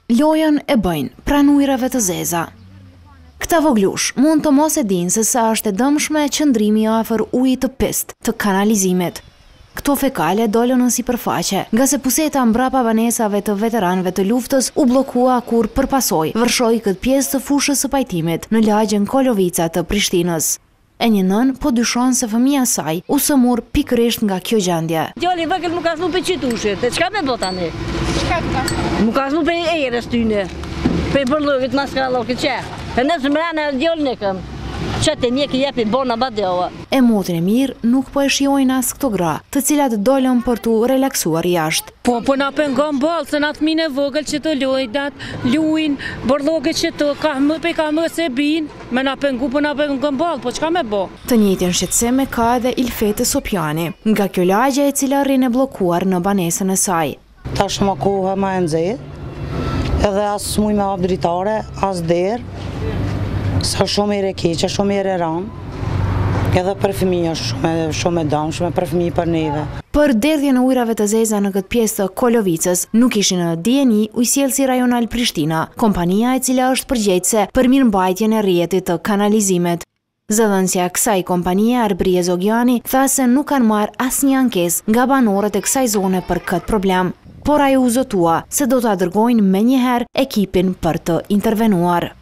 Lojën e bëjnë pranujrave të zeza. Këta voglush mund të mos e dinë se sa është e dëmshme qëndrimi afër ujit të pist të kanalizimit. Këto fekale dolën në sipërfaqe, nga se puseta mbrapa banesave të veteranëve të luftës u bllokua kur përpasoi vërshoi këtë pjesë të fushës së pajtimit në lagjen Kolovica të Prishtinës. E një nën po dyshon se fëmia saj u sëmur pikërisht nga kjo gjendje. Djali vëgël më ka thënë për qytushit, e çka me bë tani? Çka ka? Më ka thënë për erës tyne, për bërllëvit maskrallokit që. E nësë mrena e djallin e këm, që të mjekë jepi bona badjoa. E motrin e mirë nuk po e shijojnë as këto gra, të cilat dolën për tu relaksuar jashtë. Po na pengon ballë, se na fëmijë e vogël që të luajn, borllogët që të ka më se bin, me na pengu po na pengon ballë, po çka me bë? Të njëjtin shqetësim e ka edhe Ilfete Sopjani, nga kjo lagje e cila rrin e bllokuar në banesën e saj. Tash më koha më e nxehtë, edhe as smuj me hap dritare, as derë, sa shumë e keqe, shumë e ranë, edhe për fëmijë shumë e dëmshme, për fëmijë për neve. Për derdhjen e ujrave të zeza në këtë pjesë të Kolovicës, nuk ishin në dieni Ujësiellësi Rajonal Prishtina, kompania e cila është përgjegjëse për mirëmbajtjen e rrjetit të kanalizimit. Zëdhënësja e kësaj kompanie, Arbrije Zogjani, tha se nuk kanë marrë asnjë ankesë nga banorët e kësaj zone për këtë problem, por ai u zotua se do ta dërgojnë menjëherë ekipin për të intervenuar.